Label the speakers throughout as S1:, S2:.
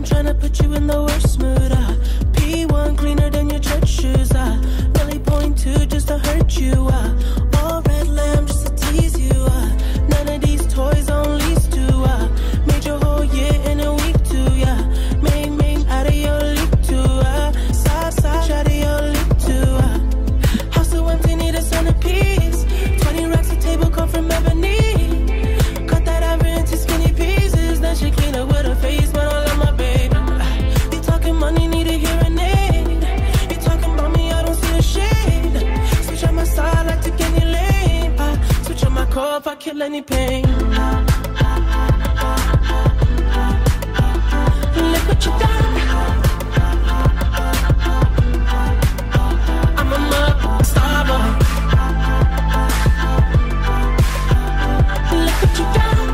S1: I'm tryna put you in the worst mood. P1 cleaner than your church shoes. Really point two just to hurt you. All red lamb just to tease you. None of these toys on lease to. Made your whole year in a week too. Yeah, main out of your league too. Side out of your league too. House so empty, need a centerpiece. 20 racks a table come from ebony. Cut that ever into skinny pieces. Then she clean up with her face, but I love my baby. You talking money, need a hearing aid. You talking about me, I don't see a shade. Switch on my side, I take any lane. Switch on my core if I kill any pain. Look what you done. I'm a star boy. Look what you done.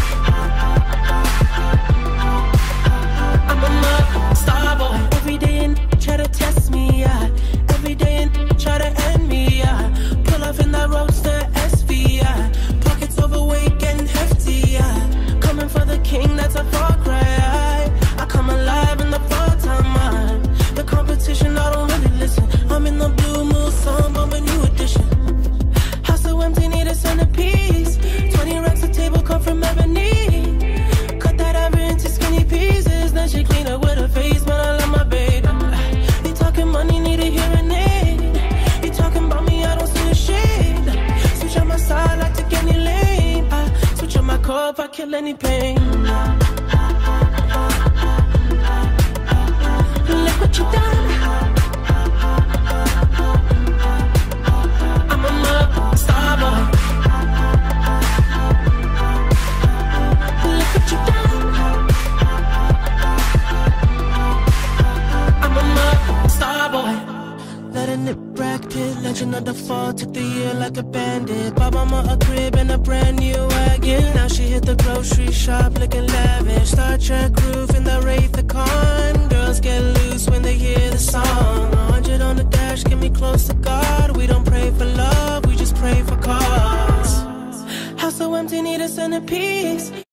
S1: I'm a star boy. Every day and try to test me, yeah. Every day and try to end me, yeah. Pull off in that roadster SV, yeah. Pockets overweight, getting hefty, yeah. Coming for the king, that's a far cry. I come alive in the fall time, man. The competition, I don't really listen. I'm in the blue moon, song, but a new edition. House so empty, need a centerpiece. 20 racks a table come from ebony. Cut that ever into skinny pieces. Then she clean up with her face, but I love my baby. You talking money, need a hearing aid. You talking about me, I don't see a shade. Switch on my side, I take any lane. Switch on my core if I kill any pain. Look what you done. I'm a star boy. Look what you done. I'm a star boy. Letting it bracket, legend of the fall. Took the year like a bandit. Bought mama a crib and a brand new wagon. Now she hit the grocery shop looking lavish. Star Trek roof in the Wraith the Con. Girls get loose when they hear the song. 100 on the dash, get me close to God. We don't pray for love, we just pray for cause. House so empty, need a centerpiece.